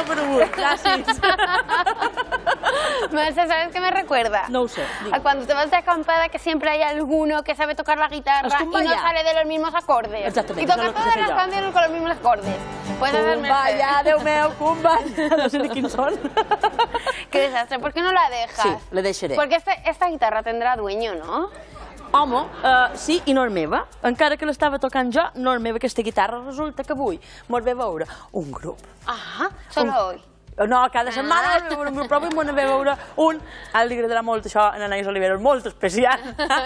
aparegut, gràcies. Merce, ¿sabes qué me recuerda? No ho sé. A cuando te vas de acampada que siempre hay alguno que sabe tocar la guitarra y no sale de los mismos acordes. Exactamente. Y toca todas las canciones con los mismos acordes. Puedes hacerme Cumbaya, Déu meu, cumbaya. No sé ni quins són. Qué desastre, ¿por qué no la dejas? Sí, la deixaré. Porque esta guitarra tendrá dueño, ¿no? Home, sí, i no és meva. Encara que l'estava tocant jo, no és meva aquesta guitarra. Resulta que avui mos ve a veure un grup. Ah, solo hoy. No, cada setmana mos ve a veure un grup, però avui mos ve a veure un. A ell li agradarà molt això, a Anaïs Olivera, és molt especial.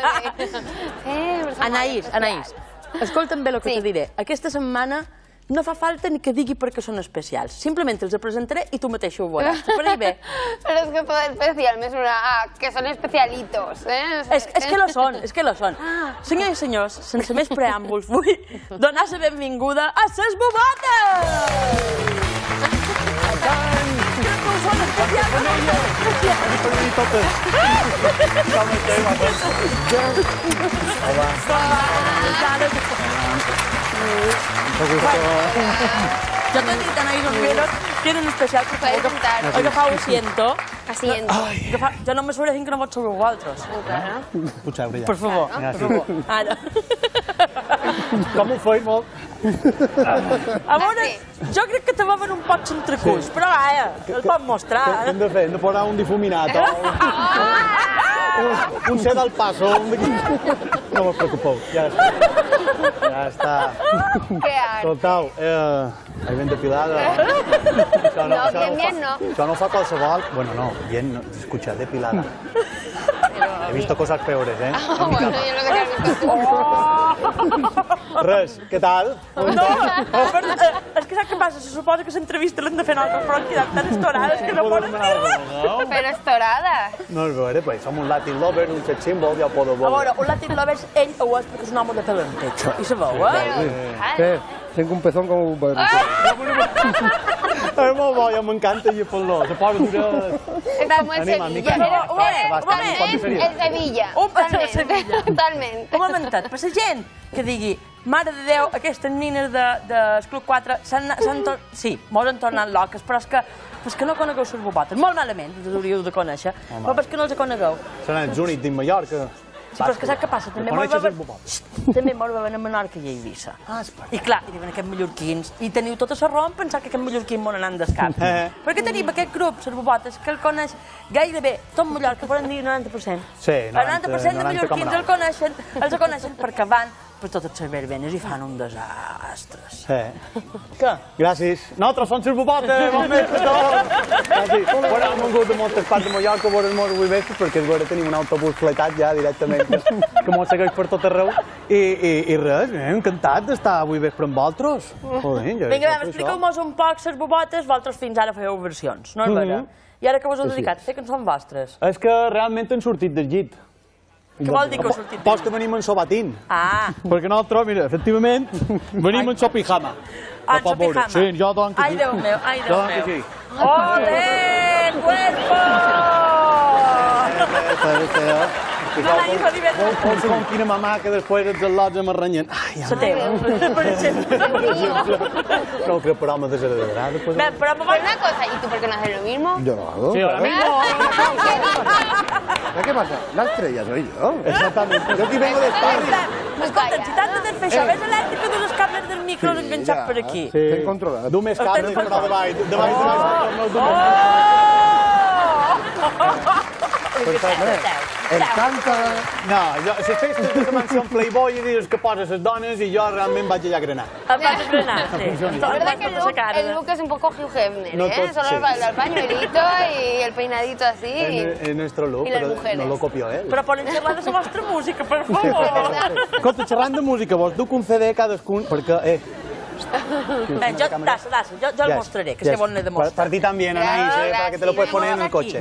Anaïs, escolta'm bé el que te diré. Aquesta setmana no fa falta ni que digui perquè són especials. Simplement els presentaré i tu mateixa ho veuràs. T'ho faré bé? Pero es que todo especial me suena a que son especialitos, ¿eh? És que lo són, és que lo són. Senyors i senyors, sense més preàmbuls, vull donar la benvinguda a ses bobotes! Són Jo t'he dit, Anaïs Olivera, que eren especials perquè agafau asiento. Jo no me sabré que no pots sobre vosaltres. Potser hauria. Per favor, per favor. Ara. Com ho feim, molt? A veure, jo crec que te va venir un poc centrecuix, però vaja, el pot mostrar. Què hem de fer? Hem de posar un difuminat o un set al passo. No us preocupeu, ja està. Qué art. Escoltau, ahí ben depilada. No, bien no. Això no fa qualsevol... Bueno, no, bien, escucha, depilada. He visto cosas peores, ¿eh? Bueno, yo lo que has visto. Res, què tal? No, és que saps què passa? Se suposa que l'entrevista l'hem de fer nosaltres, però han quedat tan estorades que no poden dir-la. Pero estorada. No és veure, pues som un Latin lover, un sex symbol, ja ho podeu A veure. veure, un Latin Lovers, ell ho és perquè és un home de talentet. I sabeu, ¿Qué? Tengo un pezón como un perro. És molt bo, ja m'encanta llepar-lo. Se posa dura... Estamos en Anima, Sevilla. mica. En Sevilla. Totalment. Un momentet, per la gent que digui mare de Déu, aquestes nines del Club 4 sí, mos han tornat loques, però és que no conegueu les bobotes. Molt malament, us hauríeu de conèixer, però és que no els conegueu. Seran els únics dins Mallorca. Sí, però és que saps què passa? També mos veuen a Menorca i a Eivissa. I clar, hi diuen aquests mallorquins, i teniu tota la raó en pensar que aquests mallorquins m'ho anant d'escap. Perquè tenim aquest grup, les bobotes, que el coneix gairebé tot Mallorca, podem dir 90%. Sí, el 90% de mallorquins els coneixen perquè van per totes les verbenes i fan un desastre. Què? Gràcies. Nosaltres som les bobotes, bon vespre a tots. Gràcies. Bueno, hem vingut de moltes parts de Mallorca a veure els avui vespre, perquè a veure tenim un autobús fletat ja directament que mos segueix per tot arreu. I res, encantat d'estar avui vespre amb vosaltres. Vinga, expliqueu-nos un poc les bobotes, vosaltres fins ara fèieu versions, no és vera? I ara que vos heu dedicat a fer cançons vostres? És que realment hem sortit del llit. Què vol dir que heu sortit? Pots que venim en sobatín. Ah. Perquè nosaltres, mira, efectivament, venim en sopijama. Ah, en sopijama. Sí, jo dono que sí. Ai, Déu meu, ai, Déu meu. Sí. ¡Ole, cuerpo! Anaïs Olivera. Vols com quina mamà que després els al·lots em arranyen. Ai, la teva, per exemple. No, però home desagradarà. Pero una cosa, ¿y tú por qué no haces lo mismo? Yo lo hago. Sí, ahora mismo. ¿Qué pasa? La estrella soy yo. Exactamente. Yo aquí vengo de España. Escolta, si t'has de fer això, ves elèctrica dels cables dels micros enganxats per aquí. Ten controlat. Du més cables, però de baix. De baix. El canta... No, les festes de la mansió Playboy i dius que poses les dones i jo realment vaig allà a grenar. Em vas a grenar, sí. La verdad que el look es un poco Hugh Hefner, No ¿eh? tot, Solo sí. el pañuelito y el peinadito así. Es nuestro look, y las pero mujeres. no lo copió él. Però poden xerrar de la vostra música, per favor. Escolta, xerrant de música, vols duc un CD cadascun, perquè... Yo lo mostraré, que se bon de mostrar. Para ti también, Anaïs, para que te lo puedes poner en el coche.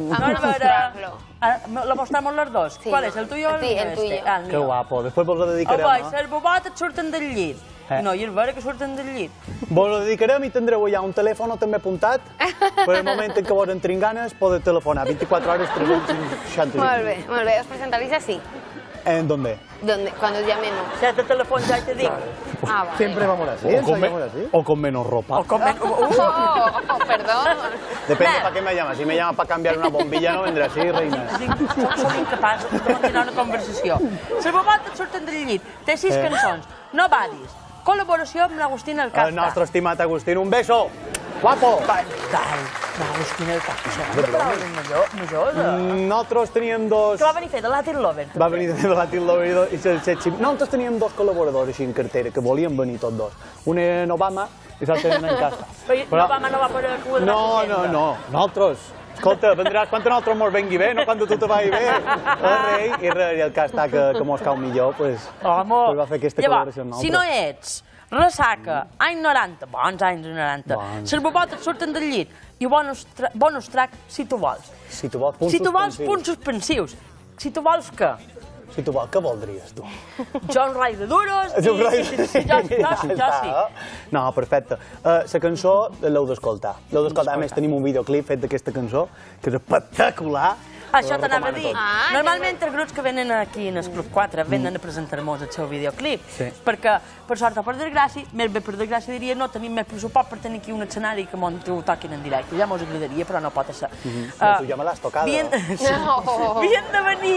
Lo mostramos los dos. ¿Cuál es, el tuyo o el mío? El tuyo. Qué guapo, después vos lo dedicarem, no? Els bobotes surten del llit. No, i és vera que surten del llit. Vos lo dedicarem i tindreu ja un telèfon també apuntat. Per el moment en què vos en tinc ganes, podeu telefonar 24 hores, 365. Molt bé. Us presentaréis así. ¿En dónde? Cuando llamemos. Si has de teléfono ya te digo. Ah, vale. Siempre vamos así, ensayamos así. O con menos ropa. O con menos... Perdón. Depende para qué me llamas. Si me llamas para cambiar una bombilla no vendré así, reina. Som incapaços de continuar una conversació. Les bobotes surten del llit. Té 6 cançons. No badis. Col·laboració amb l'Agustín Alcázar. El nostre estimat Agustín, un beso. Guapo. L'Agustín Alcázar. Nosaltres teníem dos... Que va venir a fer de Latin Lover. Va venir de Latin Lover i el Setxim. Nosaltres teníem dos col·laboradors així en cartera que volien venir tots dos. Un era en Obama i l'altre era en Casa. Però Obama no va poder quadrar. No. Nosaltres... Escolta, vendràs quan nosaltres mos vengui bé, no quan tu te vagi bé. El rei, i el cas està que mos cau millor, doncs va fer aquesta col·laboració amb nosaltres. Si no ets ressaca, any 90, bons anys 90, les bobotes surten del llit i bonus track si tu vols. Si tu vols punts suspensius. Si tu vols què? Si tu vols, què voldries, tu? John Ray de Duros i jo sí. No, perfecte. La cançó l'heu d'escoltar. A més, tenim un videoclip fet d'aquesta cançó, que és espectacular. Això t'anava a dir. Normalment els grups que venen aquí en el Club 4 venen a presentar-nos el seu videoclip, perquè, per sort o per desgràcia, més bé per desgràcia diria, no tenim més pressupost per tenir aquí un escenari que m'ho toquin en directe. Ja mos agradaria, però no pot ser. Tu ja me l'has tocada. Havien de venir,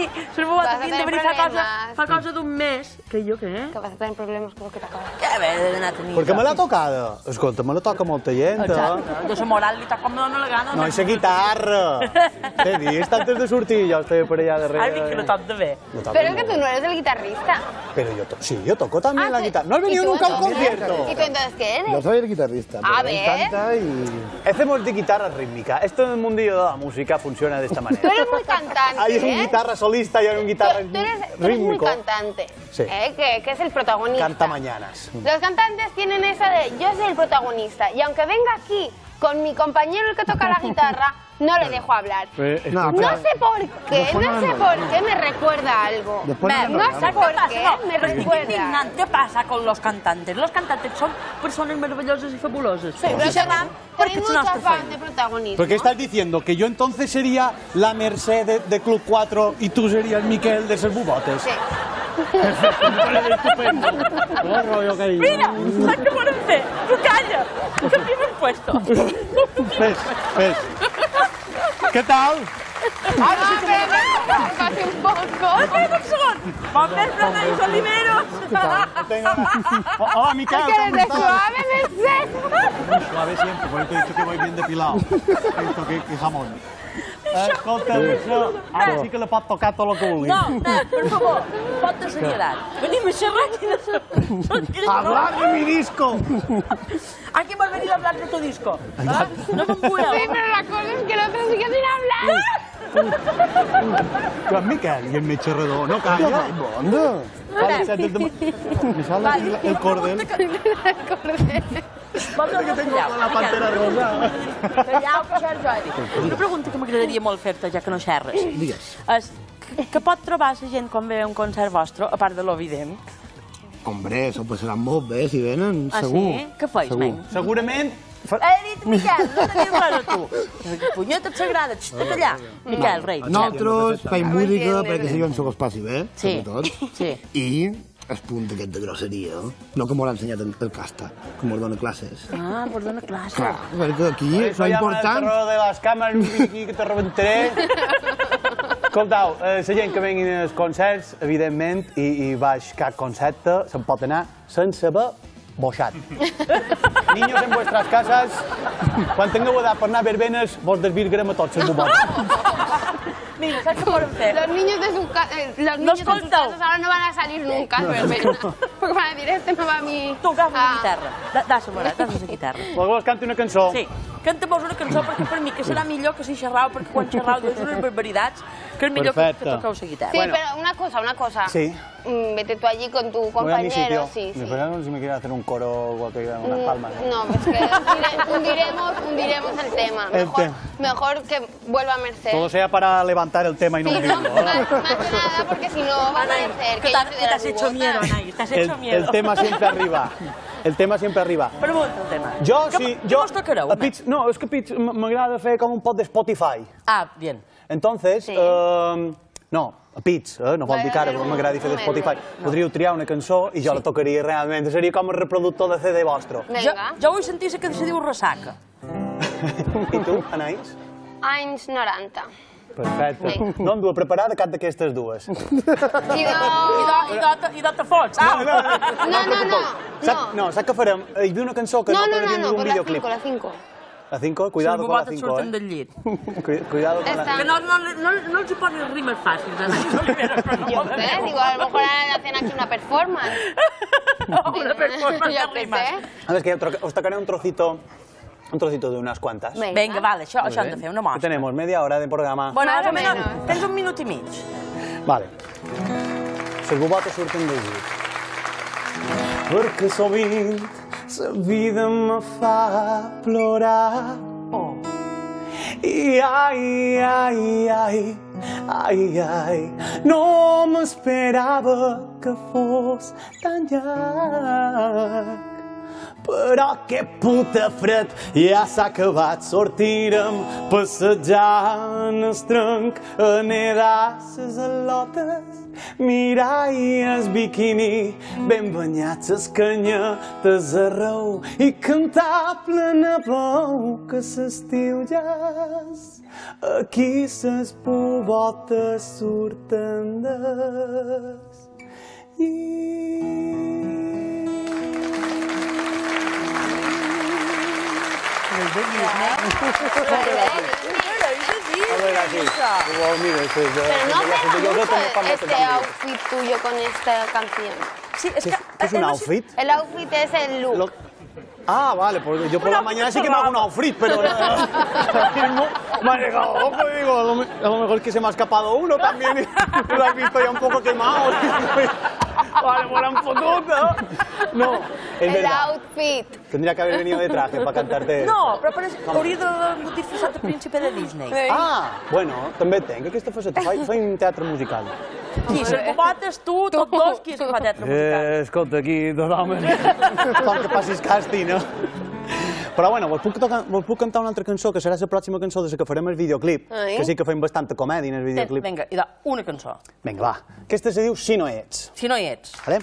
fa cosa d'un mes. Que jo què? Que vas a tener problemas con lo que te acabo. Que haver d'anar a tenir. Perquè me l'ha tocada. Escolta, me la toca molta gent. Exacte. Jo la moral li toca com me dóna la gana. No, és la guitarra. T'he vist antes de sortir, jo estava per allà darrere. Ai, que no toc de bé. Pero es que tú no eres el guitarrista. Pero yo toco también la guitarra. ¿No has venido nunca a un concierto? ¿Y tú entonces qué eres? Yo soy el guitarrista. A Me ver. encanta y... Hacemos de guitarra rítmica. Esto en el mundillo de la música funciona de esta Tú manera. eres muy cantante, Hay un guitarra solista y hay un guitarra Tú eres muy rítmico. cantante, Sí. que es el protagonista. Canta mañanas. Los cantantes tienen esa de yo soy el protagonista y aunque venga aquí con mi compañero el que toca la guitarra, no le dejo hablar. No, No sé por qué, me recuerda algo. No sé por qué, me recuerda. ¿Qué pasa con los cantantes? Los cantantes son personas maravillosas y fabulosas. Sí, pero tenéis mucha fan de protagonismo. ¿Por qué estás diciendo? ¿Que yo entonces sería la Merced de Club 4 y tú serías Miquel de Ses Bubotes? Sí. Estupendo. No rollo, cariño. Mira, ¿sabes qué pueden hacer? Tú calla, tú cambias el puesto. ¿Ves? ¿Qué tal? Casi un poco. Espera un segon. Bon vespre, Naix Oliveros. Hola, Miquel, Que eres de suave, me sé. Suave siempre, por eso te he dicho que voy bien depilado. Esto que jamón. Escolta, això, ara sí que le pot tocar tot el que vulgui. No, per favor, pot de serietat. Venim a xerrar i Hablar de mi disco. Aquí hemos venido a hablar de tu disco. ¿Ah? No me muevo. Sí, pero la cosa es que el otro sigue sin hablar. Joan Miquel i el metge redó, no calla. ¿Dónde? Me sale el cordel. Que tengo la pantera rosa. Callau, que això és Jordi. Una pregunta que m'agradaria molt fer-te, ja que no xerres. Digues. És, què pot trobar la gent quan ve a un concert vostre, a part de l'Ovident? Hombre, eso pues serán molt bé si venen, Ah, segur. sí? Què feis, Segur. nen? Segurament... He dit, Miquel, no tenies res a tu. Punyeta sagrada, tot allà. Miquel, rei. Nosaltres feim música entiende. perquè siguem s'ho passi bé, Sí, sobretot. sí. I el punt aquest de grosseria, no que m'ho ha ensenyat el Casta, que m'ho dona classes. Ah, pues dona classe. Clar, perquè aquí Eso lo llama el important... terror de les càmeres, aquí que te rebentaré. Escoltau, la gent que vengui als concerts, evidentment, i baix cap concepte, se'n pot anar sense haver boixat. Niños en vuestras casas, quan tingueu edat per anar a verbenes, vos desvirgarem a tots els bobots. Mira, ¿sabes qué podem fer? Los niños de sus casas ahora no van a salir nunca, porque van a decir, este no va a mi... Tu agafa la guitarra. Dá-se-me la guitarra. Voleu que canti una cançó? Sí, canta-vos una cançó perquè per mi que serà millor que si xerrau, perquè quan xerrau dius unes barbaritats, que és millor que toqueu la guitarra. Sí, pero una cosa. Sí. Vete tú allí con tu Voy a mi compañero, sitio. sí. Me preguntan si me quiere hacer un coro o unas palmas. No, pues que hundiremos el tema. Mejor que vuelva a Merced. Todo sea para levantar el tema y no Sí, hundirlo. no, más que nada, porque si no va a parecer que yo soy de Te las has hecho bubotas. miedo, Anay, te has hecho miedo. El tema siempre arriba. El tema siempre arriba. Pregunta el tema. Jo, sí, Què vos tocareu? no, és que m'agrada fer com un pot de Spotify. Ah, bien. Entonces, Sí. no, pits, no vol dir que ara m'agradi fer de Spotify. Podríeu triar una cançó i jo la tocaria realment. Seria com el reproductor de CD vostre. Jo vull sentir la que se diu Ressaca. I tu, Anaïs? Anys 90. Perfecte. No em du a preparar cap d'aquestes dues. I dota fots. No, saps què farem? Hi havia una cançó que no t'agradaria dir un videoclip. La 5. La 5? Cuidado con la 5, surten del llit. Cuidado con la 5. Que no els hi posis rimes fàcils. Yo qué sé, digo, a lo mejor hacen aquí una performance. Una performance de rimes. A ver, que os tocaré un trocito de unas cuantas. Vinga, vale, això hem de fer, una mostra. Tenemos media hora de programa. Bueno, més o menys, tens un minut i mig. Vale. Les bobotes surten del llit. Perquè sovint la vida me fa plorar. I ai, no m'esperava que fos tan llarg. Però que puta fred, ja s'ha acabat. Sortirem, passejar en el trenc, a nedar ses al·lotes, mirar i el biquini, ben banyats les canyetes arreu i cantar plena veu que l'estiu ja és. Aquí ses bobotes surten del llit. Pero no pega mucho este outfit tuyo con esta canción. Sí, es que... ¿Qué es un outfit? El outfit es el look. Ah, vale, porque yo por la mañana sí que me hago un outfit, pero me ha llegado loco y digo, a lo mejor que se me ha escapado uno también y lo has visto ya un poco quemado. Vale, pues han fotut, ¿no? No, es el verdad. outfit. Tendría que haber venido de traje para cantarte... No, però hauria de disfressar de príncipe de Disney. Ah, bueno, també tenc aquesta faceta. Faig teatre musical. Qui, les bobotes, tu, tots dos, qui és que fa teatre musical? Escolta, aquí totalment. Com que passis càstig, no? Però bueno, vos puc cantar una altra cançó, que serà la pròxima cançó de la que farem el videoclip, que sí que fem bastanta comèdia en el videoclip. Vinga, i una cançó. Vinga, va. Aquesta se diu Si no ets. Si no hi ets. Vale?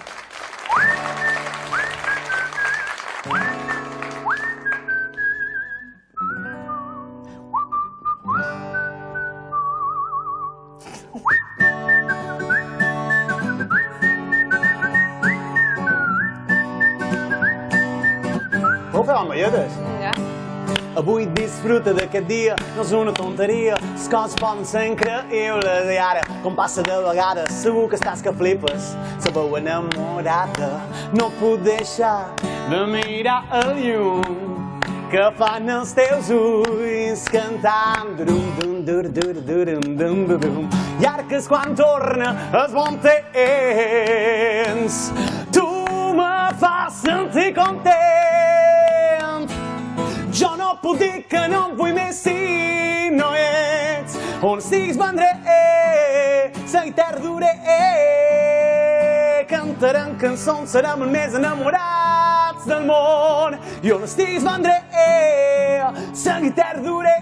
Vau fer amalletes? Vinga. Avui disfruta d'aquest dia, no és una tonteria, les coses poden ser increïbles i ara, com passa de vegades, segur que estàs que flipes, la veu enamorada, no puc deixar de mirar el llum que fan els teus ulls cantant i ara que és quan torna el bon temps, tu me fas sentir content. Jo no puc dir que no em vull més si no ets. On estiguis vendré, la guitarra duré. Cantarem cançons, serem els més enamorats del món. I on estiguis vendré, la guitarra duré.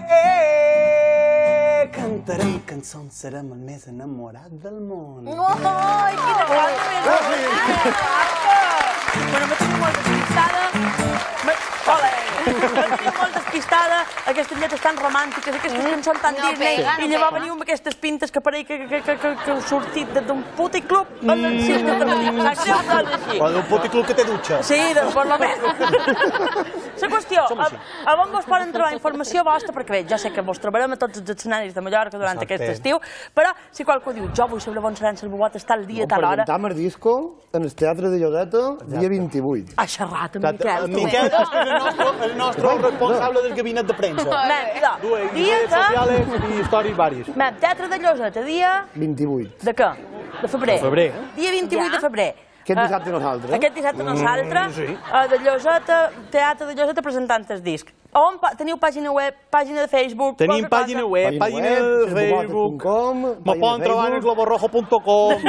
Cantarem cançons, serem els més enamorats del món. Ai, quina cosa més bonica! Bueno, me tenia molt despistada. Hola! Me tenia molt despistada, aquestes lletres tan romàntiques, aquestes cançons tan Disney, i llavors veniu amb aquestes pintes que pareix que heu sortit d'un puticlub en el cim de Tarradina. Sap greu, però és així. O d'un puticlub que té dutxa. Sí, per lo menys. La qüestió, a on vos poden trobar informació vostra, perquè bé, jo sé que vos trobarem a tots els escenaris de Mallorca durant aquest estiu, però si qualcú diu, jo vull saber on seran les bobotes tal dia, tal hora... Presentam el disco en el Teatre de Lloseta, dia 28. Ha xerrat amb Miquel. Miquel és el nostre responsable del gabinet de premsa. Redes socials i històries vàries. Teatre de Lloseta, dia... 28. De què? De febrer. De febrer. Dia 28 de febrer. Aquest dissabte nosaltres. Aquest dissabte nosaltres. De Lloseta, Teatre de Lloseta presentant el disc. Teniu pàgina web, pàgina de Facebook... Tenim pàgina web, pàgina de Facebook... Me poden trobar en globorrojo.com...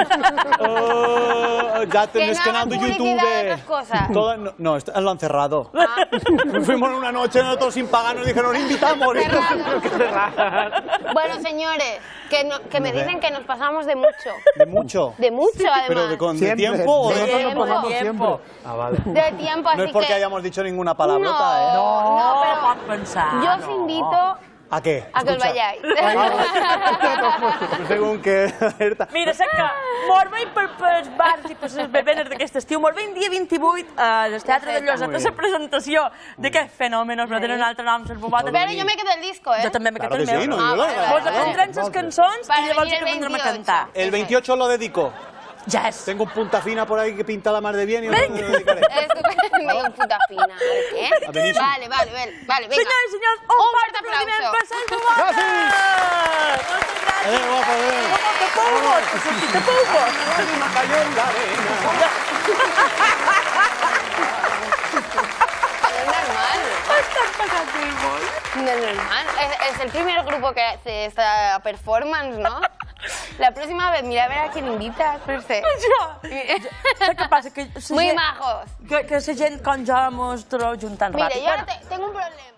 Ya tenés canal de YouTube... No, en lo encerrado. Fuimos una noche nosotros sin pagar, nos dijeron, invitamos. Bueno, señores, que me dicen que nos pasamos de mucho. ¿De mucho? De mucho, además. ¿Pero de tiempo o de tiempo? Ah, vale. De tiempo, así que... No es porque hayamos dicho ninguna palabrota, ¿eh? No, pero... pot pensar. Yo os invito... ¿A qué? A que os vayáis. Según que... Mira, sé que mos veiem pels bars i per les bebenes d'aquest estiu. Mos veiem dia 28 al Teatre de Lloseta, la presentació d'aquest fenomen. No tenen un altre nom, les bobates. Però jo m'he quedat el disco, eh? Jo també m'he quedat el meu. Mos aprendrem les cançons i llavors que vendrem a cantar. El 28 lo dedico. Yes. Tengo un punta fina por ahí que pinta la mar de bien y lo dedicaré. Estupendo, un punta fina. ¿Qué? Vale, venga. Senyors i senyors, un fort aplaudiment per Sant Joan! Gràcies! Adéu, guapa, adéu. De polvos, que sortit de polvos. Me cayó en la arena. No es normal. Es el primer grupo que hace esta performance, ¿no? La próxima vez, mira a ver a quién invitas, Perse. Saps què passa? Muy majos. Que la gent com jo mos trobo juntant ràpid. Mira, yo ahora tengo un problema.